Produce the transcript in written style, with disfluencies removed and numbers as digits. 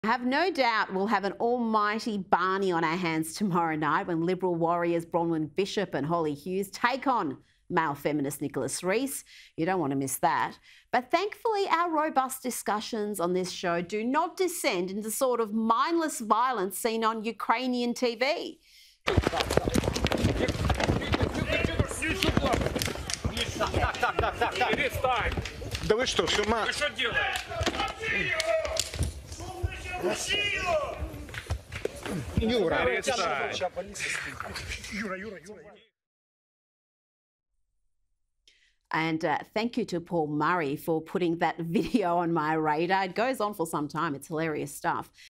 I have no doubt we'll have an almighty Barney on our hands tomorrow night when Liberal warriors Bronwyn Bishop and Holly Hughes take on male feminist Nicholas Rees. You don't want to miss that. But thankfully, our robust discussions on this show do not descend into the sort of mindless violence seen on Ukrainian TV. Да вы что, с ума? Вы что делаете? Юра, And thank you to Paul Murray for putting that video on my radar. It goes on for some time. It's hilarious stuff.